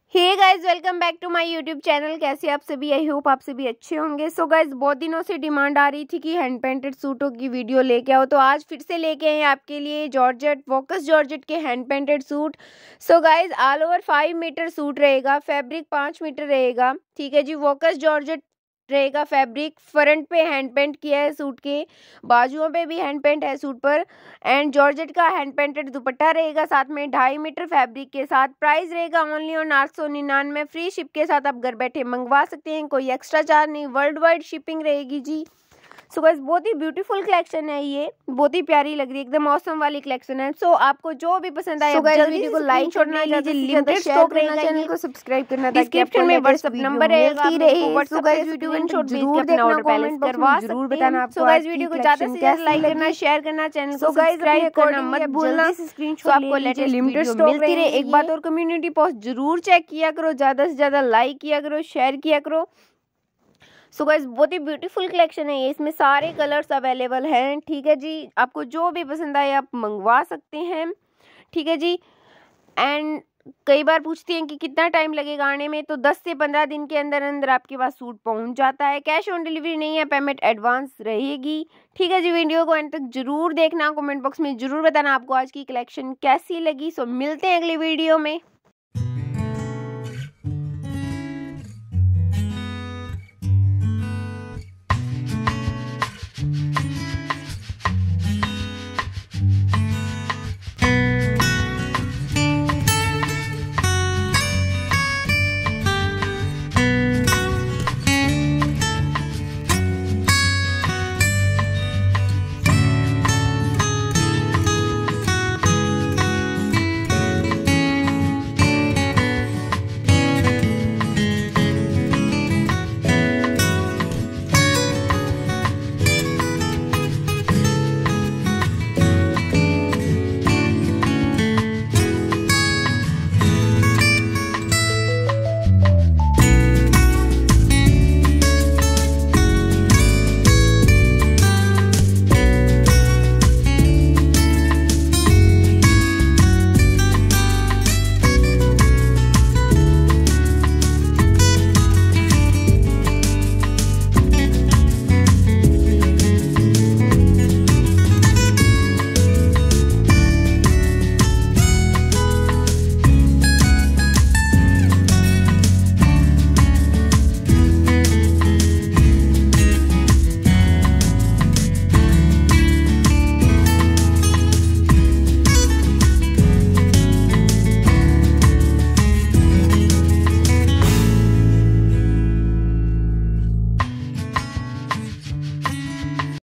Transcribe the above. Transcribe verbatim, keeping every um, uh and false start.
Hey guys, welcome back to my YouTube channel. कैसे आप सभी? आई होप आप सभी अच्छे होंगे। सो गाइज, बहुत दिनों से डिमांड आ रही थी कि हैंड पेंटेड सूटों की वीडियो लेके आओ, तो आज फिर से लेके आए हैं आपके लिए जॉर्जेट वोकस जॉर्जेट के hand painted suit. So guys, all over five metre suit रहेगा, फैब्रिक पाँच मीटर रहेगा। ठीक है जी, वोकस जॉर्जेट रहेगा फैब्रिक। फ्रंट पे हैंड पेंट किया है सूट के, बाजुओं पे भी हैंड पेंट है सूट पर। एंड जॉर्जेट का हैंड पेंटेड दुपट्टा रहेगा साथ में ढाई मीटर फैब्रिक के साथ। प्राइस रहेगा ओनली ऑन आठ सौ निन्यानवे। फ्री शिप के साथ आप घर बैठे मंगवा सकते हैं, कोई एक्स्ट्रा चार्ज नहीं, वर्ल्ड वाइड शिपिंग रहेगी जी। सो गाइस, बहुत ही ब्यूटीफुल कलेक्शन है, ये बहुत ही प्यारी लग रही है, एकदम मौसम वाली कलेक्शन है। सो so, आपको जो भी पसंद आए, so जल्दी वीडियो को लाइक करना, लिमिटेड स्टॉक रहेगा, चैनल को सब्सक्राइब करना। डिस्क्रिप्शन में व्हाट्सएप नंबर रहेगा, व्हाट्सएप पे स्क्रीनशॉट भेज के अपना ऑर्डर प्लेस करवा जरूर बताना आपको। सो गाइस, वीडियो को ज्यादा से ज्यादा लाइक करना, शेयर करना, चैनल को सब्सक्राइब करना मत भूलना। सो आपको लेटेस्ट लिमिटेड स्टॉक मिलती रहे। एक बात और, कम्युनिटी पोस्ट जरूर चेक किया करो, ज्यादा से ज्यादा लाइक किया करो, शेयर किया करो। सो गाइस, बहुत ही ब्यूटीफुल कलेक्शन है ये, इसमें सारे कलर्स अवेलेबल हैं। ठीक है जी, आपको जो भी पसंद आए आप मंगवा सकते हैं। ठीक है जी। एंड कई बार पूछती हैं कि कितना टाइम लगेगा आने में, तो दस से पंद्रह दिन के अंदर अंदर आपके पास सूट पहुंच जाता है। कैश ऑन डिलीवरी नहीं है, पेमेंट एडवांस रहेगी। ठीक है जी, वीडियो को एंड तक जरूर देखना, कमेंट बॉक्स में जरूर बताना आपको आज की कलेक्शन कैसी लगी। सो मिलते हैं अगली वीडियो में।